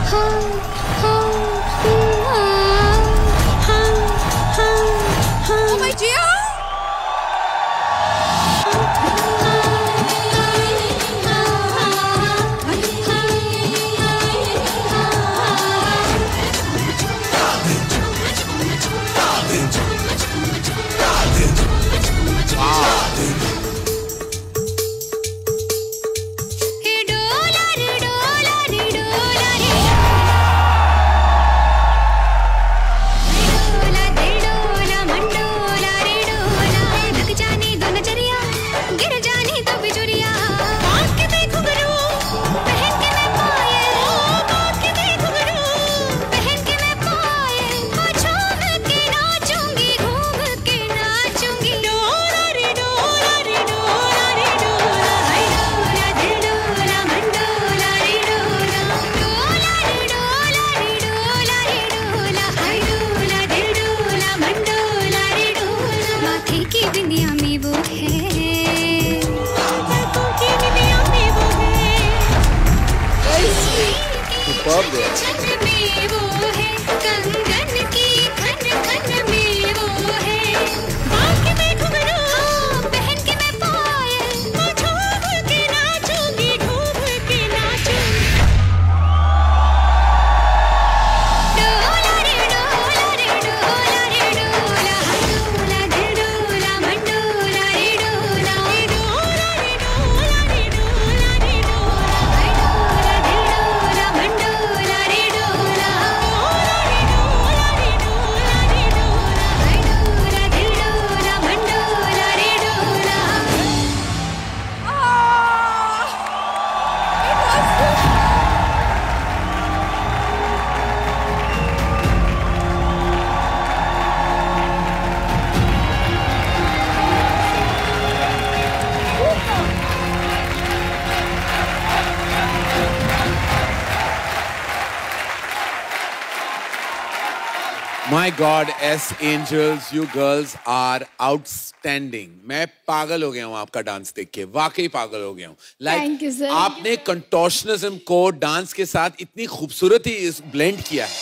My God, S Angels, you girls are outstanding. मैं पागल हो गया हूँ आपका डांस देख के, वाकई पागल हो गया हूँ. Thank you, sir. आपने कंटोर्शनिज्म को डांस के साथ इतनी खूबसूरती इस ब्लेंड किया है.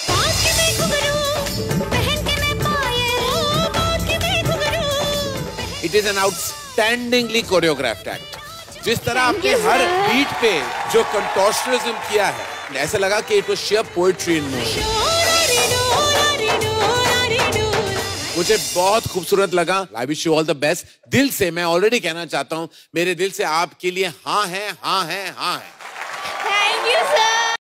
It is an outstandingly choreographed act. जिस तरह आपने हर बीट पे जो कंटोर्शनिज्म किया है, ऐसा लगा कि it was sheer poetry in motion. मुझे बहुत खूबसूरत लगा. I wish you all the best. दिल से मैं ऑलरेडी कहना चाहता हूँ, मेरे दिल से आपके लिए हाँ है, हाँ है, हाँ है. Thank you, sir.